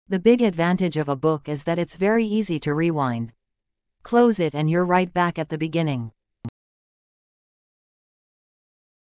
The big advantage of a book is that it's very easy to rewind. Close it and you're right back at the beginning.